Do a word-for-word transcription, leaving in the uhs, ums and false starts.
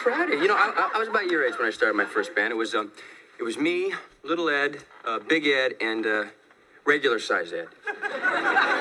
proud of you. You know, I, I was about your age when I started my first band. It was um, it was me, Little Ed, uh, Big Ed, and uh, regular size Ed.